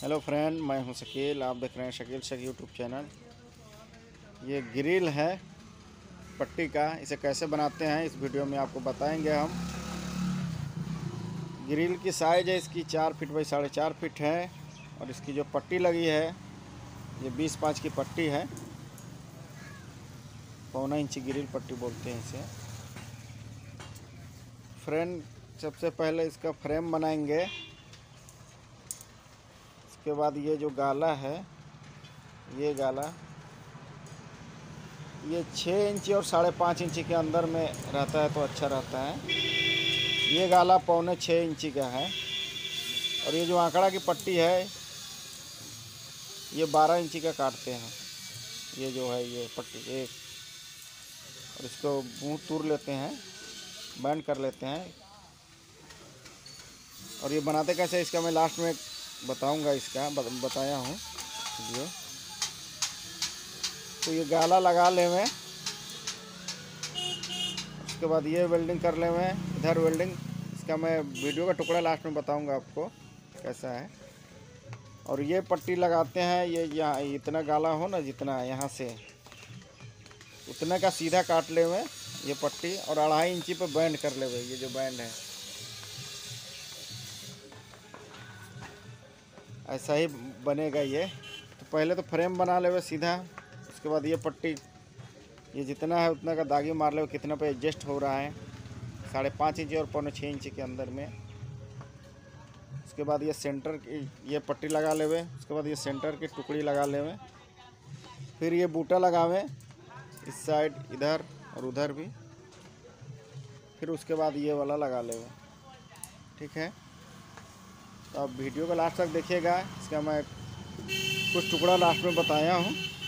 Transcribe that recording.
Hello friend, मैं हूं शकील। आप देख रहे हैं शकील शेख यूट्यूब चैनल। ये ग्रिल है पट्टी का। इसे कैसे बनाते हैं इस वीडियो में आपको बताएंगे हम। ग्रिल की साइज़ है इसकी 4 फीट बाई 4.5 फीट है। और इसकी जो पट्टी लगी है ये 20-5 की पट्टी है। 1.25 इंची ग्रिल पट्टी बोलते हैं इसे। फ्रेंड, सबसे पहले इसका फ्रेम बनाएंगे। उसके बाद ये जो गाला है, ये गाला ये 6 इंची और 5.5 इंची के अंदर में रहता है तो अच्छा रहता है। ये गाला 6.25 इंची का है। और ये जो आंकड़ा की पट्टी है ये 12 इंची का काटते हैं। ये जो है ये पट्टी एक, और इसको मुँह तूर लेते हैं, बैंड कर लेते हैं। और ये बनाते कैसे इसका मैं लास्ट में बताऊंगा, इसका बताया हूँ वीडियो। तो ये गाला लगा ले में, उसके बाद ये वेल्डिंग कर ले में, इधर वेल्डिंग। इसका मैं वीडियो का टुकड़ा लास्ट में बताऊंगा आपको कैसा है। और ये पट्टी लगाते हैं, ये यहाँ इतना गाला हो ना, जितना यहाँ से उतने का सीधा काट ले में ये पट्टी, और 2.5 इंची पे बैंड कर ले। ये जो बैंड है ऐसा ही बनेगा ये। तो पहले तो फ्रेम बना ले सीधा। उसके बाद ये पट्टी ये जितना है उतना का दागी मार ले, कितना पे एडजस्ट हो रहा है 5.5 इंची और 6.25 इंची के अंदर में। उसके बाद ये सेंटर की ये पट्टी लगा लेवे। उसके बाद ये सेंटर की टुकड़ी लगा लेवे। फिर ये बूटा लगावे इस साइड, इधर और उधर भी। फिर उसके बाद ये वाला लगा लेवे। ठीक है, तो आप वीडियो को लास्ट तक देखिएगा। इसका मैं कुछ टुकड़ा लास्ट में बताया हूँ।